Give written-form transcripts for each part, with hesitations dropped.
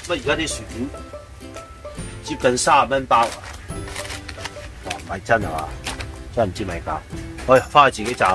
不過而家啲薯片接近30蚊包啊！哇，唔係真係嘛？真係唔知咪價。去翻去自己炸。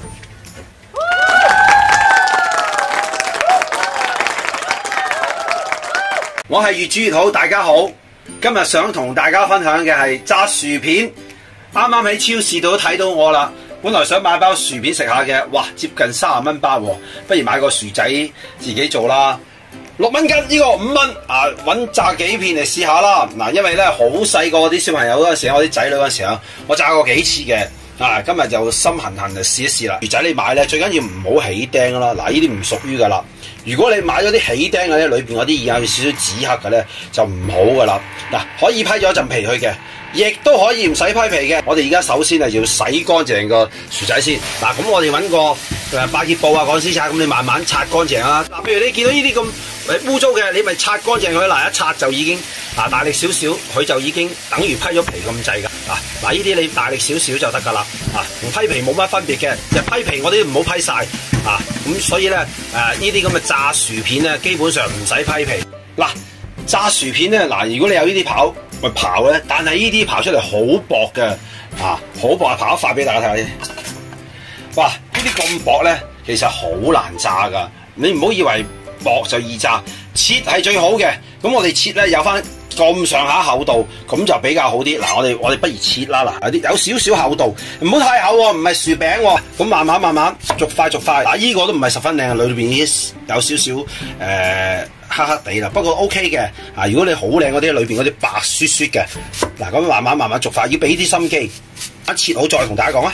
我係越煮越好，大家好。今日想同大家分享嘅係炸薯片。啱啱喺超市度都睇到我啦。本來想買包薯片食下嘅，哇，接近30蚊包喎，不如買個薯仔自己做啦。6蚊斤，呢個5蚊啊，揾炸幾片嚟試下啦。嗱，因為咧好細個啲小朋友嗰陣時，我啲仔女嗰陣時啊，我炸過幾次嘅。啊，今日就心痕痕就試一試啦。薯仔你買咧，最緊要唔好起釘啦。嗱，呢啲唔屬於噶啦。如果你買咗啲起釘嘅咧，裏邊嗰啲已經有少少紫黑嘅咧，就唔好噶啦。嗱，可以批咗一陣皮去嘅，亦都可以唔使批皮嘅。我哋而家首先係要洗乾淨個薯仔先。嗱，咁我哋揾個百潔布啊、鋼絲刷，咁你慢慢擦乾淨啦。嗱，譬如你見到呢啲咁污糟嘅，你咪擦乾淨佢。嗱，一擦就已經大力少少，佢就已經等於批咗皮咁滯噶。嗱，呢啲你大力少少就得噶啦。同批皮冇乜分別嘅，就批皮我哋唔好批晒。咁所以咧呢啲咁嘅炸薯片咧，基本上唔使批皮。嗱，炸薯片咧，嗱，如果你有呢啲刨咪刨咧，但係呢啲刨出嚟好薄嘅，好薄啊！刨一塊俾大家睇下先。哇，呢啲咁薄咧，其實好難炸噶。你唔好以為薄就易炸，切係最好嘅。咁我哋切咧有翻咁上下厚度，咁就比較好啲。嗱，我哋不如切啦。嗱，有少少厚度，唔好太厚喎，唔係薯餅喎。咁慢慢逐塊。嗱，呢個都唔係十分靚，裏邊已經有少少黑黑地啦。不過 OK 嘅。如果你好靚嗰啲，裏邊嗰啲白雪雪嘅。嗱，咁慢慢逐塊，要俾啲心機。一切好再同大家講啊。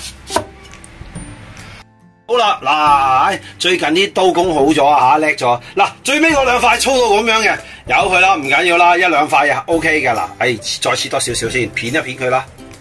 好啦，嗱，最近啲刀工好咗啊，叻咗。嗱，最尾嗰2塊粗到咁樣嘅，由佢啦，唔緊要啦，1-2塊啊 OK 嘅。嗱，再切多少少先，片一片佢啦。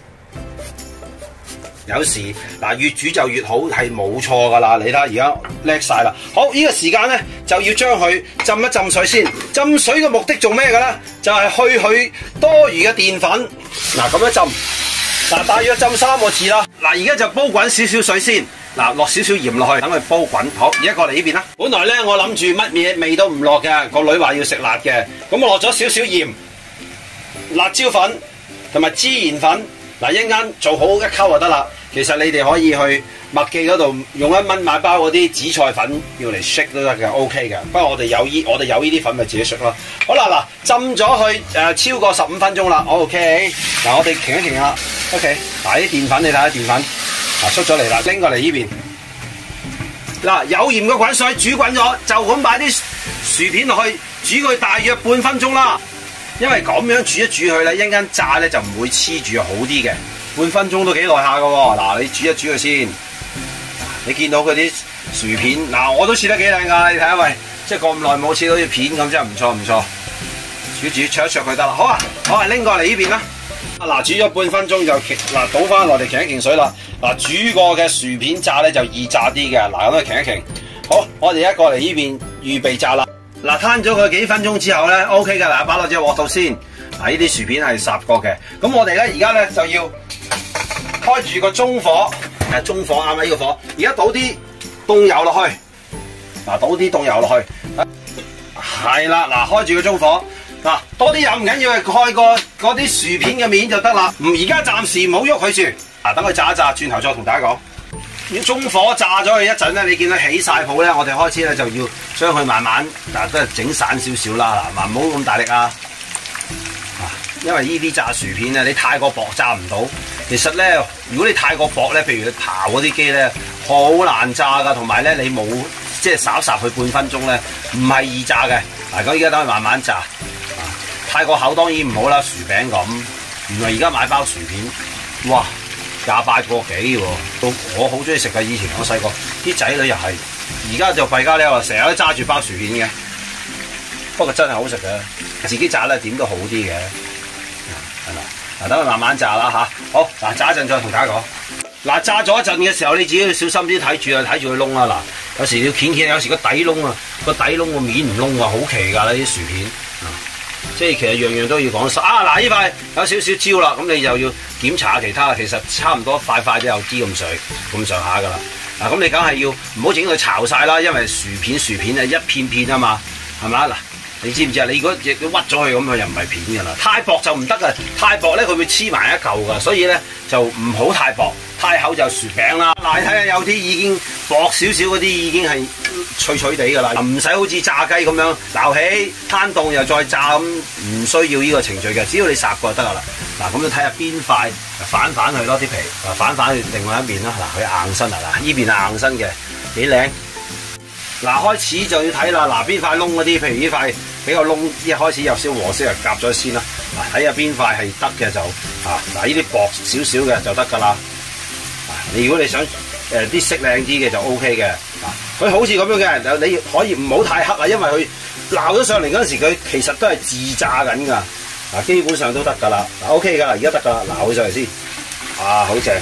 有時越煮就越好，係冇錯噶啦。你睇下而家叻晒啦。好，呢個時間咧就要將佢浸一浸水先。浸水嘅目的做咩嘅咧？就係去佢多餘嘅澱粉。嗱，咁樣浸，大約浸3個字啦。嗱，而家就煲滾少少水先。嗱，落少少鹽落去，等佢煲滾。好，而家過嚟呢邊啦。本來咧，我諗住乜嘢味都唔落嘅，個女話要食辣嘅，咁我落咗少少鹽、辣椒粉同埋孜然粉。嗱，一陣間做好一溝就得啦。其實你哋可以去麥記嗰度用1蚊買包嗰啲紫菜粉，要嚟 shake 都得嘅 ，OK 嘅。不過我哋有呢啲粉咪自己 shake 咯。好啦，嗱，浸咗去超過15分鐘啦 ，OK。嗱，我哋停一停啦 ，OK。嗱，啲澱粉你睇下澱粉。出咗嚟啦，拎過嚟呢邊。嗱，有鹽嘅滾水煮滾咗，就咁擺啲薯片落去煮佢大約半分鐘啦。因為咁樣煮一煮佢咧，一陣間炸咧就唔會黐住，好啲嘅。半分鐘都幾耐下㗎喎。嗱，你煮一煮佢先。你見到佢啲薯片，嗱，我都切得幾靚㗎，你睇下喂，即係咁耐冇切到啲片咁，真係唔錯。煮灼一灼佢得啦。好啊，拎過嚟呢邊啦。嗱，煮咗半分鐘就倒翻落嚟擎一擎水啦。嗱，煮過嘅薯片炸咧就易炸啲嘅。嗱，咁啊擎一擎。好，我哋一過嚟呢邊預備炸啦。嗱，攤咗佢幾分鐘之後咧 ，OK 嘅。嗱，擺落隻鑊度先。嗱，呢啲薯片係烚過嘅。咁我哋咧而家咧就要開住個中火，中火啱呢個火。而家倒啲凍油落去。嗱，倒啲凍油落去。係啦，嗱，開住個中火。嗱，多啲油唔緊要，開個嗰啲薯片嘅面就得啦。而家暫時唔好喐佢住。等佢炸一炸，轉頭再同大家講。要中火炸咗佢一陣咧，你見到起晒泡咧，我哋開始咧就要將佢慢慢都係整散少少啦。嗱，唔好咁大力啊。因為呢啲炸薯片咧，你太過薄炸唔到。其實咧，如果你太過薄咧，譬如你刨嗰啲機咧，好難炸噶。同埋咧，你冇即係烚佢半分鐘咧，唔係易炸嘅。嗱，咁而家等佢慢慢炸。太過厚當然唔好啦，薯餅咁。原來而家買包薯片，哇！28個幾喎，我好中意食㗎。以前我細個啲仔女又係，而家就弊家咧，成日都揸住包薯片嘅。不過真係好食嘅，自己炸咧點都好啲嘅，係咪？嗱，等佢慢慢炸啦嚇。好，嗱，炸一陣再同大家講。嗱，炸咗一陣嘅時候，你自己要小心啲睇住啊，睇住佢窿啦。嗱，有時要鉗，有時個底窿啊，個底窿個面唔窿啊，好奇㗎啦啲薯片。即係其實樣樣都要講實啊！嗱，呢塊有少少焦啦，咁你就要檢查下其他。其實差唔多塊都有啲咁上下噶啦。嗱，咁你梗係要唔好整佢巢晒啦，因為薯片啊一片片啊嘛，係咪？嗱， 你知唔知啊？你如果屈咗佢咁，佢又唔係片㗎啦。太薄就唔得㗎，太薄咧佢會黐埋一嚿㗎，所以咧就唔好太薄，太厚就薯餅啦。嗱，你睇下有啲已經薄少少嗰啲已經係脆脆地㗎啦，唔使好似炸雞咁樣撈起攤凍又再炸咁，唔需要呢個程序嘅，只要你烚過就得㗎啦。嗱，咁你睇下邊塊反佢咯啲皮，反去另外一面啦。嗱，佢硬身啊，嗱，呢邊係硬身嘅，幾靚。嗱，開始就要睇啦。嗱，邊塊窿嗰啲，譬如呢塊比較窿，一開始有少黃色就夾咗先啦。嗱，睇下邊塊係得嘅就嗱，呢啲薄少少嘅就得㗎啦。你如果你想啲色靚啲嘅就 O K 嘅。佢好似咁樣嘅，你可以唔好太黑啊，因為佢鬧咗上嚟嗰陣時，佢其實都係自炸緊㗎。嗱，基本上都得㗎啦。嗱 O K 㗎啦，而家得㗎啦，鬧佢上嚟先。好正，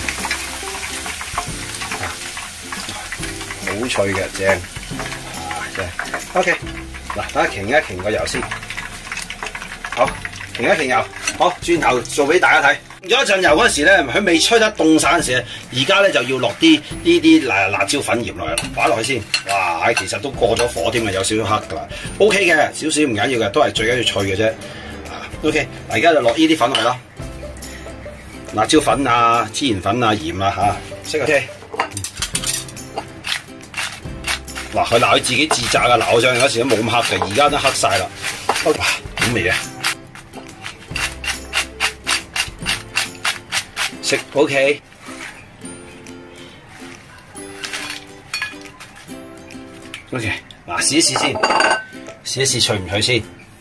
好脆嘅，正。OK， 嗱，等下擎一擎個油先，好，擎一擎油，好，轉頭做俾大家睇。咗一陣油嗰時咧，佢未吹得凍晒嗰陣時，而家咧就要落啲辣椒粉鹽落去，擺落去先。哇，其實都過咗火添啊，有少少黑㗎啦。OK 嘅，少少唔緊要嘅，都係最緊要脆嘅啫。OK， 嗱，而家就落呢啲粉落去啦，辣椒粉啊、孜然粉啊、鹽啊識 OK。嗱，佢自己自炸㗎，鬧上嚟嗰時都冇咁黑嘅，而家都黑晒啦。哇，好味啊！食 OK。OK， 嗱，試一試先，試一試脆唔脆先。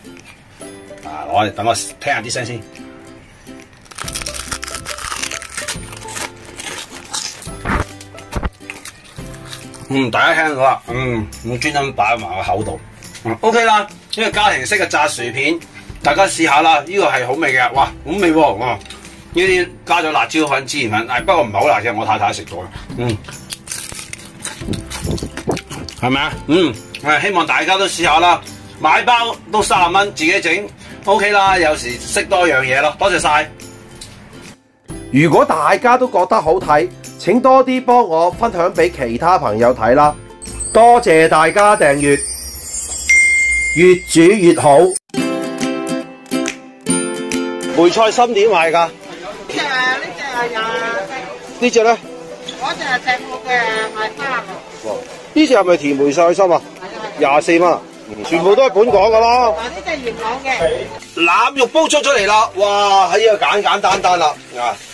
等我聽下啲聲先。大家聽到啦，我專登擺埋個口度，OK 啦。呢個家庭式嘅炸薯片，大家試下啦。呢個係好味嘅，哇，好味喎！呢啲加咗辣椒粉、孜然粉，不過唔係好辣嘅，我太太食咗啦。係咪啊？希望大家都試下啦。買包都30蚊，自己整 OK 啦。有時識多樣嘢咯，多謝晒。 如果大家都覺得好睇，請多啲幫我分享俾其他朋友睇啦！多謝大家訂閱，越煮越好。梅菜心點賣㗎？ 呢隻係廿四。 呢隻咧？ 嗰隻係石木嘅，賣30個。 呢隻係咪甜梅菜心啊？24蚊，全部都係本港㗎啦。 嗱，呢隻元朗嘅。 腩肉煲出咗嚟啦！哇，喺呢個簡簡單單啦。